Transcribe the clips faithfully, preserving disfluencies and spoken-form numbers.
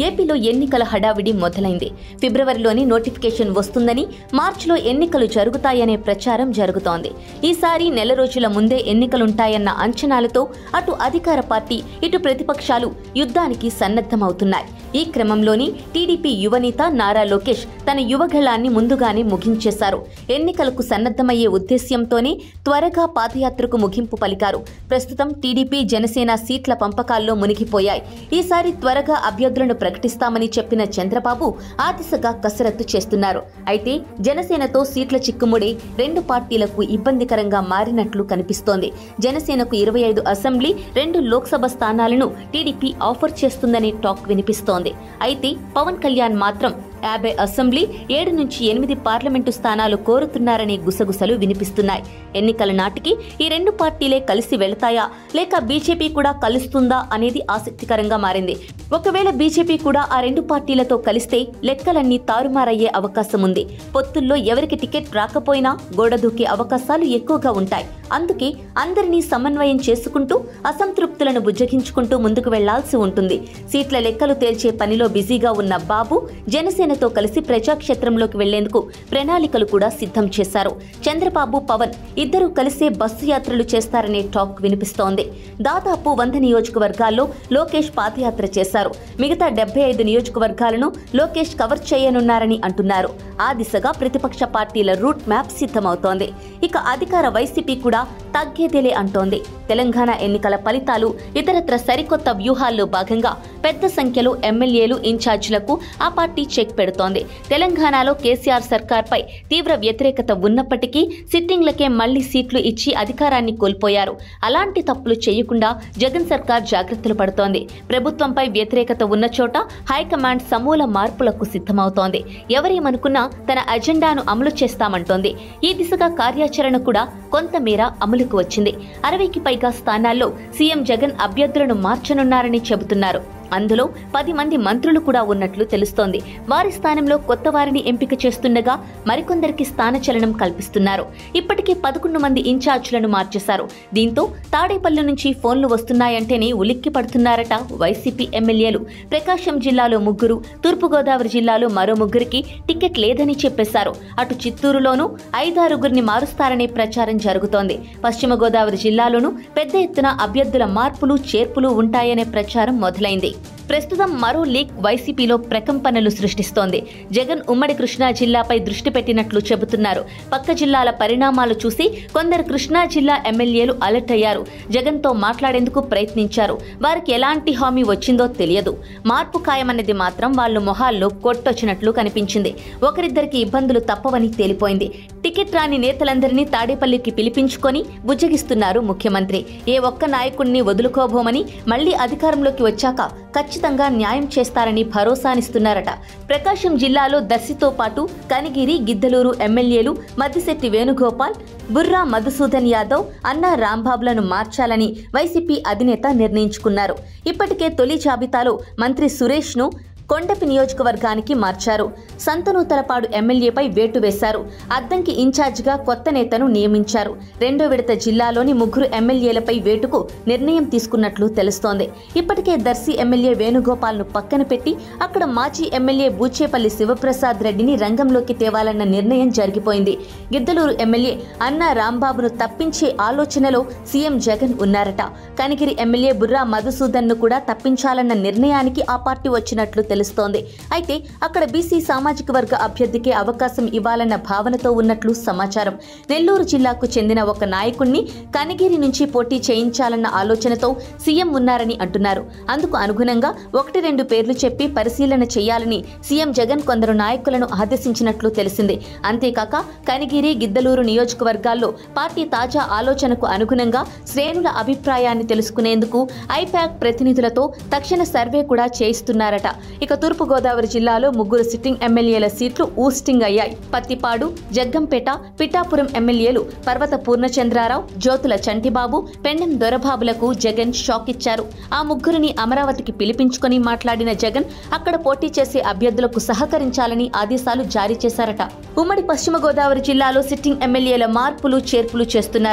ఏపీలో ఎన్నికల హడావిడి మొదలైంది. ఫిబ్రవరిలోని నోటిఫికేషన్ వస్తుందని, మార్చిలో ఎన్నికలు జరుగుతాయనే ప్రచారం జరుగుతోంది. ఈసారి నెల రోజుల ముందే ఎన్నికలుంటాయన్న అంచనాలతో అటు అధికార పార్టీ, ఇటు ప్రతిపక్షాలు యుద్ధానికి సన్నద్ధమవుతున్నాయి. ఈ క్రమంలోని టీడీపీ యువనేత నారా లోకేష్ తన యువగళాన్ని ముందుగానే ముగించేశారు. ఎన్నికలకు సన్నద్ధమయ్యే ఉద్దేశ్యంతోనే త్వరగా పాదయాత్రకు ముగింపు పలికారు. ప్రస్తుతం టీడీపీ, జనసేన సీట్ల పంపకాల్లో మునిగిపోయాయి. ఈసారి త్వరగా అభ్యర్థులను ప్రకటిస్తామని చెప్పిన చంద్రబాబు ఆ దిశగా కసరత్తు చేస్తున్నారు. అయితే జనసేనతో సీట్ల చిక్కుముడి రెండు పార్టీలకు ఇబ్బందికరంగా మారినట్లు కనిపిస్తోంది. జనసేనకు ఇరవై ఐదు అసెంబ్లీ, రెండు లోక్సభ స్థానాలను టీడీపీ ఆఫర్ చేస్తుందనే టాక్ వినిపిస్తోంది. అయితే పవన్ కళ్యాణ్ మాత్రం యాభై అసెంబ్లీ, ఏడు నుంచి ఎనిమిది పార్లమెంటు స్థానాలు కోరుతున్నారనే గుసగుసలు వినిపిస్తున్నాయి. ఎన్నికల నాటికి ఈ రెండు పార్టీలే కలిసి వెళతాయా, లేక బీజేపీ కూడా కలుస్తుందా అనేది ఆసక్తికరంగా మారింది. ఒకవేళ బీజేపీ కూడా ఆ రెండు పార్టీలతో కలిస్తే లెక్కలన్నీ తారుమారయ్యే అవకాశం ఉంది. పొత్తుల్లో ఎవరికి టికెట్ రాకపోయినా గోడ దూకే అవకాశాలు ఎక్కువగా ఉంటాయి. అందుకే అందరినీ సమన్వయం చేసుకుంటూ, అసంతృప్తులను బుజ్జగించుకుంటూ ముందుకు వెళ్లాల్సి ఉంటుంది. సీట్ల లెక్కలు తేల్చే పనిలో బిజీగా ఉన్న బాబు జనసేనతో కలిసి ప్రజాక్షేత్రంలోకి వెళ్లేందుకు ప్రణాళికలు కూడా సిద్ధం చేశారు. చంద్రబాబు, పవన్ ఇద్దరూ కలిసే బస్సు యాత్రలు చేస్తారనే టాక్ వినిపిస్తోంది. దాదాపు వంద నియోజకవర్గాల్లో లోకేష్ పాదయాత్ర చేశారు. మిగతా డెబ్బై ఐదు నియోజకవర్గాలను లోకేష్ కవర్ చేయనున్నారని అంటున్నారు. ఆ దిశగా ప్రతిపక్ష పార్టీల రూట్ మ్యాప్ సిద్ధమవుతోంది. ఇక అధికార వైసీపీ కూడా తగ్గేదేలే అంటోంది. తెలంగాణ ఎన్నికల ఫలితాలు, ఇతరత్ర సరికొత్త వ్యూహాల్లో భాగంగా పెద్ద సంఖ్యలో ఎమ్మెల్యేలు, ఇన్ఛార్జీలకు ఆ పార్టీ చెక్ పెడుతోంది. తెలంగాణలో కేసీఆర్ సర్కార్పై తీవ్ర వ్యతిరేకత ఉన్నప్పటికీ సిట్టింగ్లకే మళ్లీ సీట్లు ఇచ్చి అధికారాన్ని కోల్పోయారు. అలాంటి తప్పులు చేయకుండా జగన్ సర్కార్ జాగ్రత్తలు పడుతోంది. ప్రభుత్వంపై వ్యతిరేకత ఉన్న చోట హైకమాండ్ సమూల మార్పులకు సిద్ధమవుతోంది. ఎవరేమనుకున్నా తన అజెండాను అమలు చేస్తామంటోంది. ఈ దిశగా కార్యాచరణ కూడా కొంతమేర అమలుకు వచ్చింది. అరవైకి పైగా స్థానాల్లో సీఎం జగన్ అభ్యర్థులను మార్చనున్నారని చెబుతున్నారు. అందులో పది మంది మంత్రులు కూడా ఉన్నట్లు తెలుస్తోంది. వారి స్థానంలో కొత్త వారిని ఎంపిక చేస్తుండగా మరికొందరికి స్థానచలనం కల్పిస్తున్నారు. ఇప్పటికే పదకొండు మంది ఇన్ఛార్జీలను మార్చేశారు. దీంతో తాడేపల్లి నుంచి ఫోన్లు వస్తున్నాయంటేనే ఉలిక్కి పడుతున్నారట వైసీపీ ఎమ్మెల్యేలు. ప్రకాశం జిల్లాలో ముగ్గురు, తూర్పుగోదావరి జిల్లాలో మరో ముగ్గురికి టికెట్ లేదని చెప్పేశారు. అటు చిత్తూరులోనూ ఐదారుగురిని మారుస్తారనే ప్రచారం జరుగుతోంది. పశ్చిమ గోదావరి జిల్లాలోనూ పెద్ద ఎత్తున అభ్యర్థుల మార్పులు, చేర్పులు ఉంటాయనే ప్రచారం మొదలైంది. ప్రస్తుతం మరో లీక్ వైసీపీలో ప్రకంపనలు సృష్టిస్తోంది. జగన్ ఉమ్మడి కృష్ణా జిల్లాపై దృష్టి పెట్టినట్లు చెబుతున్నారు. పక్క జిల్లాల పరిణామాలు చూసి కొందరు కృష్ణా జిల్లా ఎమ్మెల్యేలు అలర్ట్ అయ్యారు. జగన్తో మాట్లాడేందుకు ప్రయత్నించారు. వారికి ఎలాంటి హామీ వచ్చిందో తెలియదు. మార్పు ఖాయమన్నది మాత్రం వాళ్లు మొహాల్లో కొట్టొచ్చినట్లు కనిపించింది. ఒకరిద్దరికి ఇబ్బందులు తప్పవని తేలిపోయింది. టికెట్ రాని నేతలందరినీ తాడేపల్లికి పిలిపించుకొని బుజ్జగిస్తున్నారు ముఖ్యమంత్రి. ఏ ఒక్క నాయకుడిని వదులుకోబోమని, మళ్లీ అధికారంలోకి వచ్చాక ఖచ్చితంగా న్యాయం చేస్తారని భరోసానిస్తున్నారట. ప్రకాశం జిల్లాలో దర్శితో పాటు కనిగిరి, గిద్దలూరు ఎమ్మెల్యేలు మద్దిశెట్టి వేణుగోపాల్, బుర్రా మధుసూదన్ యాదవ్, అన్నా రాంబాబులను మార్చాలని వైసీపీ అధినేత నిర్ణయించుకున్నారు. ఇప్పటికే తొలి జాబితాలో మంత్రి సురేష్ను కొండపి నియోజకవర్గానికి మార్చారు. సంతనూతలపాడు ఎమ్మెల్యేపై వేటు వేశారు. అద్దంకి ఇన్ఛార్జిగా కొత్త నేతను నియమించారు. రెండో విడత జిల్లాలోని ముగ్గురు ఎమ్మెల్యేలపై వేటుకు నిర్ణయం తీసుకున్నట్లు తెలుస్తోంది. ఇప్పటికే దర్శి ఎమ్మెల్యే వేణుగోపాల్ను పక్కన పెట్టి అక్కడ మాజీ ఎమ్మెల్యే బూచేపల్లి శివప్రసాద్ రెడ్డిని రంగంలోకి తేవాలన్న నిర్ణయం జరిగిపోయింది. గిద్దలూరు ఎమ్మెల్యే అన్నా రాంబాబును తప్పించే ఆలోచనలో సీఎం జగన్ ఉన్నారట. కనిగిరి ఎమ్మెల్యే బుర్రా మధుసూదన్ను కూడా తప్పించాలన్న నిర్ణయానికి ఆ పార్టీ వచ్చినట్లు తెలుస్తోంది. అయితే అక్కడ బీసీ సామాజిక వర్గ అభ్యర్థికి అవకాశం ఇవ్వాలన్న భావనతో ఉన్నట్లు సమాచారం. నెల్లూరు జిల్లాకు చెందిన ఒక నాయకుణ్ణి కనిగిరి నుంచి పోటీ చేయించాలన్న ఆలోచనతో సీఎం ఉన్నారని అంటున్నారు. అందుకు అనుగుణంగా ఒకటి రెండు పేర్లు చెప్పి పరిశీలన చేయాలని సీఎం జగన్ కొందరు నాయకులను ఆదేశించినట్లు తెలిసింది. అంతేకాక కనిగిరి, గిద్దలూరు నియోజకవర్గాల్లో పార్టీ తాజా ఆలోచనకు అనుగుణంగా శ్రేణుల అభిప్రాయాన్ని తెలుసుకునేందుకు ఐపాక్ ప్రతినిధులతో తక్షణ సర్వే కూడా చేయిస్తున్నారట. ఇక తూర్పుగోదావరి జిల్లాలో ముగ్గురు సిట్టింగ్ ఎమ్మెల్యేల సీట్లు ఊస్టింగ్ అయ్యాయి. పత్తిపాడు, జగ్గంపేట, పిఠాపురం ఎమ్మెల్యేలు పర్వత పూర్ణచంద్రారావు, జ్యోతుల చంటిబాబు, పెండెం దొరబాబులకు జగన్ షాక్ ఇచ్చారు. ఆ ముగ్గురిని అమరావతికి పిలిపించుకొని మాట్లాడిన జగన్ అక్కడ పోటీ చేసే అభ్యర్థులకు సహకరించాలని ఆదేశాలు జారీ చేశారట. ఉమ్మడి పశ్చిమ గోదావరి జిల్లాలో సిట్టింగ్ ఎమ్మెల్యేల మార్పులు, చేర్పులు చేస్తున్నారు.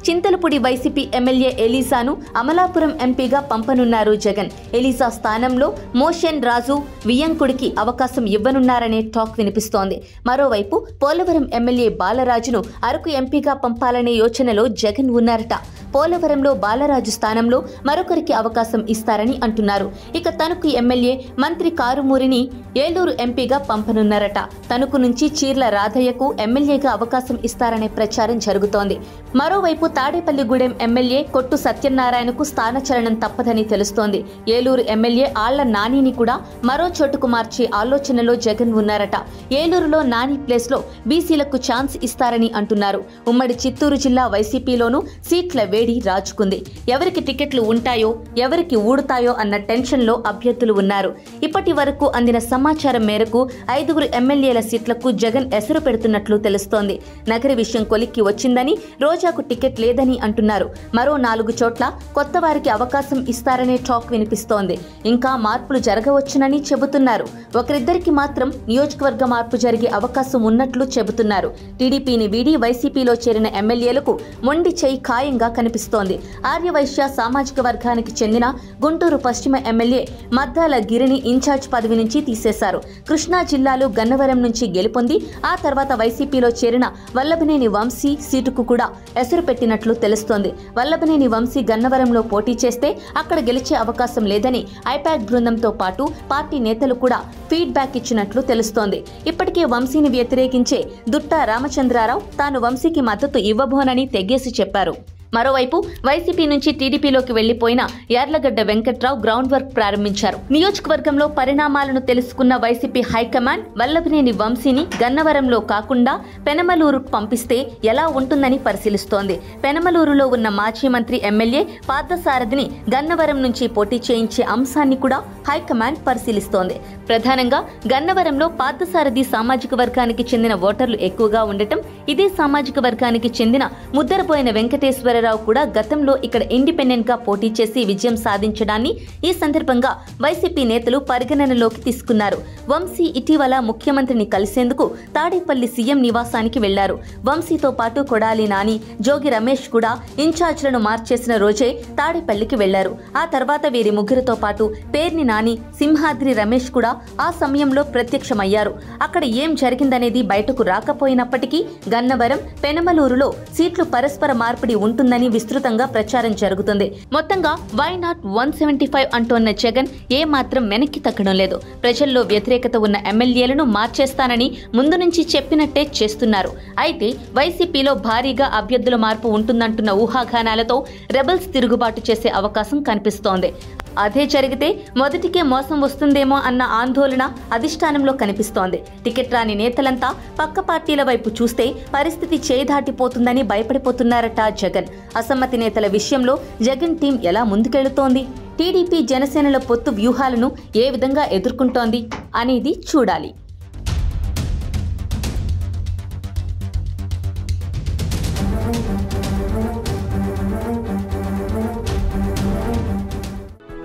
చింతలపూడి వైసీపీ ఎమ్మెల్యే ఎలీసాను అమలాపురం ఎంపీగా పంపనున్నారు జగన్. ఎలీసా స్థానంలో మోషన్ రాజు వియ్యంకుడికి అవకాశం ఇవ్వనున్నారనే టాక్ వినిపిస్తోంది. మరోవైపు పోలవరం ఎమ్మెల్యే బాలరాజును అరకు ఎంపీగా పంపాలనే యోచనలో జగన్ ఉన్నారట. పోలవరంలో బాలరాజు స్థానంలో మరొకరికి అవకాశం ఇస్తారని అంటున్నారు. ఇక తణుకు ఎమ్మెల్యే మంత్రి కారుమూరిని ఏలూరు ఎంపీగా పంపనున్నారట. తణుకు నుంచి చీర్ల రాధయ్యకు ఎమ్మెల్యేగా అవకాశం ఇస్తారనే ప్రచారం జరుగుతోంది. మరోవైపు తాడేపల్లిగూడెం ఎమ్మెల్యే కొట్టు సత్యనారాయణకు స్థానచలనం తప్పదని తెలుస్తోంది. ఏలూరు ఎమ్మెల్యే ఆళ్ల నానిని కూడా మరో చోటుకు మార్చే ఆలోచనలో జగన్ ఉన్నారట. ఏలూరులో నాని ప్లేస్ లో బీసీలకు ఛాన్స్ ఇస్తారని అంటున్నారు. ఉమ్మడి చిత్తూరు జిల్లా వైసీపీలోనూ సీట్ల వేడి రాజుకుంది. ఎవరికి టికెట్లు ఉంటాయో ఎవరికి ఊడుతాయో అన్న టెన్షన్ లో అభ్యర్థులు ఉన్నారు. ఇప్పటి వరకు అందిన సమాచారం మేరకు ఐదుగురు ఎమ్మెల్యేల సీట్లకు జగన్ ఎసరు పెడుతున్నట్లు తెలుస్తోంది. నగరి విషయం కొలిక్కి వచ్చిందని, రోజాకు టికెట్ లేదని అంటున్నారు. మరో నాలుగు చోట్ల కొత్త వారికి అవకాశం ఇస్తారనే టాక్ వినిపిస్తోంది. ఇంకా మార్పులు జరగవచ్చునని చెబుతున్నారు. ఒకరిద్దరికి మాత్రం నియోజకవర్గ మార్పు జరిగే అవకాశం ఉన్నట్లు చెబుతున్నారు. టీడీపీని వీడి వైసీపీలో చేరిన ఎమ్మెల్యేలకు మొండి చేయి ఖాయంగా కనిపిస్తోంది. ఆర్యవైశ్య సామాజిక వర్గానికి చెందిన గుంటూరు పశ్చిమ ఎమ్మెల్యే మద్దాల గిరిని ఇన్ఛార్జ్ పదవి నుంచి తీసేశారు. కృష్ణా జిల్లాలో గన్నవరం నుంచి గెలుపొంది ఆ తర్వాత వైసీపీలో చేరిన వల్లభనేని వంశీ సీటుకు కూడా ఎసరు పెట్టినట్లు తెలుస్తోంది. వల్లభనేని వంశీ గన్నవరంలో పోటీ చేస్తే అక్కడ గెలిచే అవకాశం లేదని ఐపాక్ బృందంతో పాటు పార్టీ నేతలు కూడా ఫీడ్బ్యాక్ ఇచ్చినట్లు తెలుస్తోంది. ఇప్పటికే వంశీని వ్యతిరేకించే దుట్టా రామచంద్రారావు తాను వంశీకి మద్దతు ఇవ్వబోనని తెగేసి చెప్పారు. మరోవైపు వైసీపీ నుంచి టీడీపీలోకి వెళ్లిపోయిన యార్లగడ్డ వెంకట్రావు గ్రౌండ్ వర్క్ ప్రారంభించారు. నియోజకవర్గంలో పరిణామాలను తెలుసుకున్న వైసీపీ హైకమాండ్ వల్లభనేని వంశీని గన్నవరంలో కాకుండా పెనమలూరుకు పంపిస్తే ఎలా ఉంటుందని పరిశీలిస్తోంది. పెనమలూరులో ఉన్న మాజీ మంత్రి ఎమ్మెల్యే పార్థసారథిని గన్నవరం నుంచి పోటీ చేయించే అంశాన్ని కూడా హైకమాండ్ పరిశీలిస్తోంది. ప్రధానంగా గన్నవరంలో పార్థసారథి సామాజిక వర్గానికి చెందిన ఓటర్లు ఎక్కువగా ఉండటం, ఇదే సామాజిక వర్గానికి చెందిన ముద్దరబోయిన వెంకటేశ్వర రావు కూడా గతంలో ఇక్కడ ఇండిపెండెంట్ గా పోటీ చేసి విజయం సాధించడాన్ని ఈ సందర్భంగా వైసీపీ నేతలు పరిగణనలోకి తీసుకున్నారు. వంశీ ఇటీవల ముఖ్యమంత్రిని కలిసేందుకు తాడేపల్లి సీఎం నివాసానికి వెళ్లారు. వంశీతో పాటు కొడాలి నాని, జోగి రమేష్ కూడా ఇన్ఛార్జ్లను మార్చేసిన రోజే తాడేపల్లికి వెళ్లారు. ఆ తర్వాత వీరి ముగ్గురితో పాటు పేర్ని నాని, సింహాద్రి రమేష్ కూడా ఆ సమయంలో ప్రత్యక్షమయ్యారు. అక్కడ ఏం జరిగిందనేది బయటకు రాకపోయినప్పటికీ గన్నవరం, పెనమలూరులో సీట్లు పరస్పర మార్పిడి ఉంటుందని విస్తృతంగా ప్రచారం జరుగుతుంది. మొత్తంగా why not one seventy five అంటోన్న జగన్ ఏ మాత్రం వెనక్కి తగ్గడం లేదు. ప్రజల్లో వ్యతిరేకత ఉన్న ఎమ్మెల్యేలను మార్చేస్తానని ముందు నుంచి చెప్పినట్టే చేస్తున్నారు. అయితే వైసీపీలో భారీగా అభ్యర్థుల మార్పు ఉంటుందంటున్న ఊహాగానాలతో రెబల్స్ తిరుగుబాటు చేసే అవకాశం కనిపిస్తోంది. అదే జరిగితే మొదటికే మోసం వస్తుందేమో అన్న ఆందోళన అధిష్టానంలో కనిపిస్తోంది. టికెట్ రాని నేతలంతా పక్క పార్టీల వైపు చూస్తే పరిస్థితి చేదాటిపోతుందని భయపడిపోతున్నారట జగన్. అసమ్మతి నేతల విషయంలో జగన్ టీం ఎలా ముందుకెళ్తోంది? టీడీపీ జనసేనల పొత్తు వ్యూహాలను ఏ విధంగా ఎదుర్కొంటోంది అనేది చూడాలి.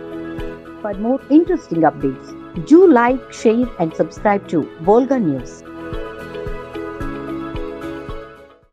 For more interesting updates, do like, share and subscribe to Volga News.